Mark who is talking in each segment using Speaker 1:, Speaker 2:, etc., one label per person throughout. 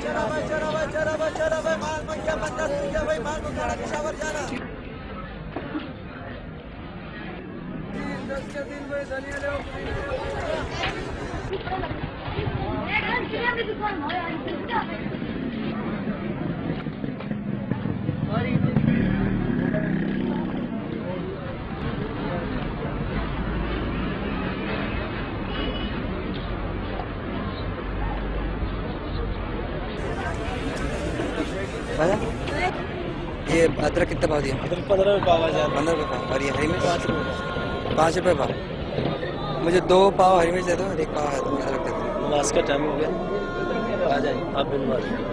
Speaker 1: ये अदरक कितना भाव दिया?
Speaker 2: 15 रुपये पाव।
Speaker 1: 15 रुपये पाव। और ये हरी मिर्च
Speaker 2: 5 रुपये।
Speaker 1: 5 रुपये पाव। मुझे 2 पाव हरी मिर्च दे दो, 1 पाव अदरक दे दो।
Speaker 2: नमाज का टाइम हो गया, आ जाए आप भी नमाज।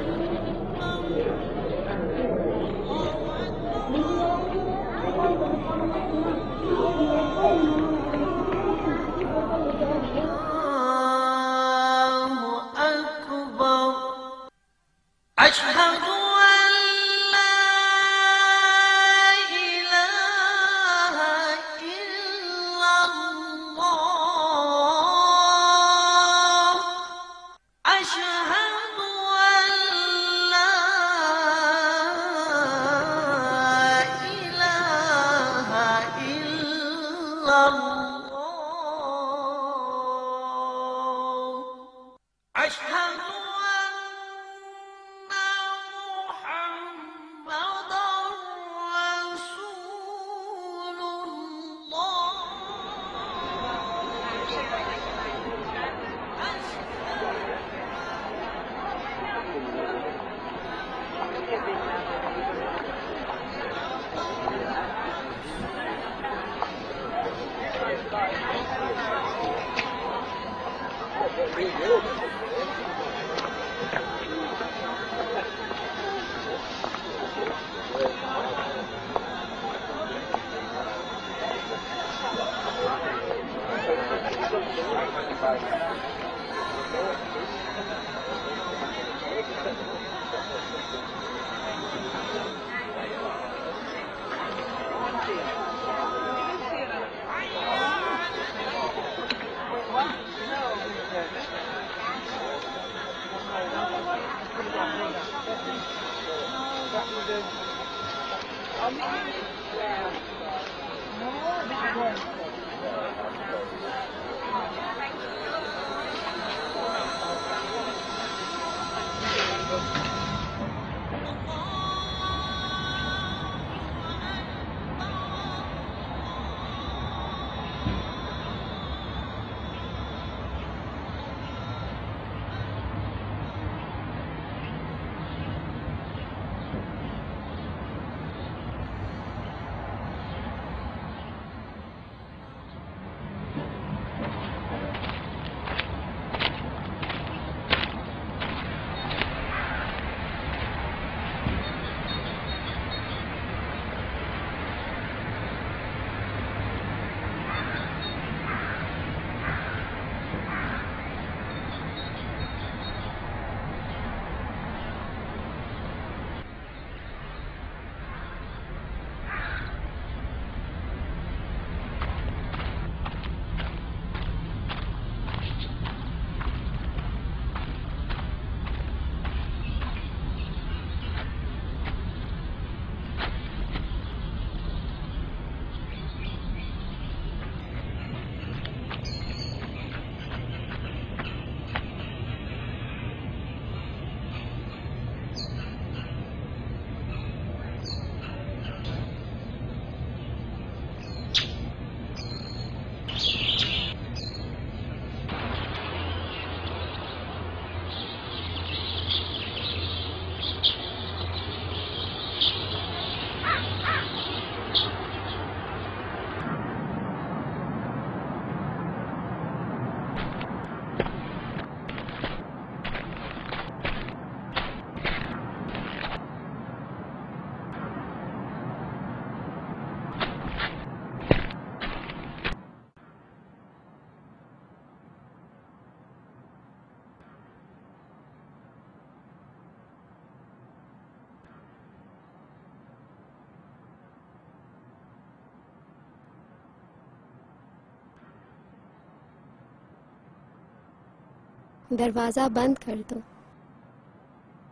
Speaker 3: दरवाज़ा बंद कर दो।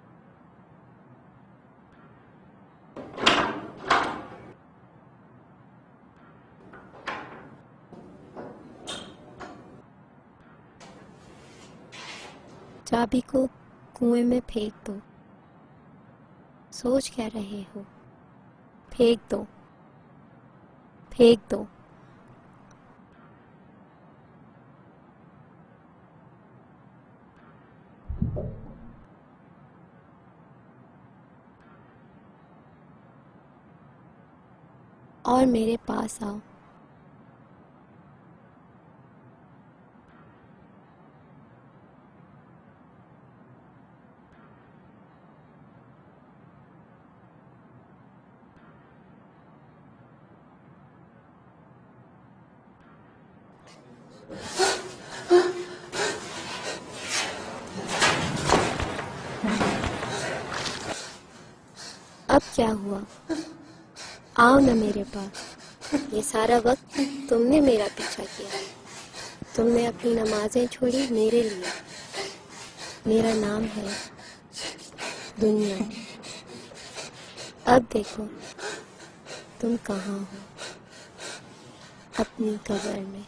Speaker 3: चाबी को कुएं में फेंक दो। सोच क्या रहे हो? फेंक दो, फेंक दो। और मेरे पास आओ। अब क्या हुआ? आओ न मेरे पास। ये सारा वक्त तुमने मेरा पीछा किया। तुमने अपनी नमाजें छोड़ी मेरे लिए। मेरा नाम है दुनिया। अब देखो तुम कहाँ हो? अपनी कब्र में।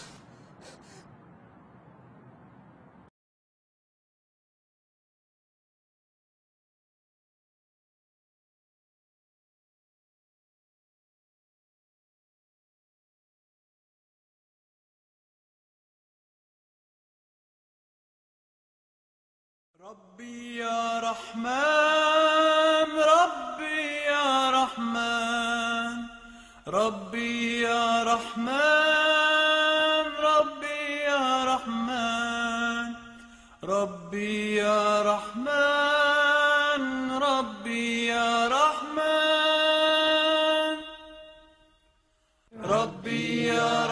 Speaker 4: ربي يا رحمن ربي يا رحمن ربي يا رحمن ربي يا رحمن ربي يا رحمن ربي يا رحمن ربي يا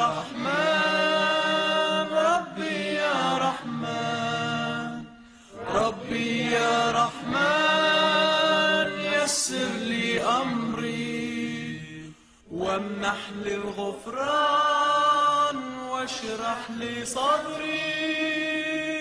Speaker 4: رحمن ربي يا رحمن ربي يا رحمن يسر لي أمري وامنح لي الغفران واشرح لي صدري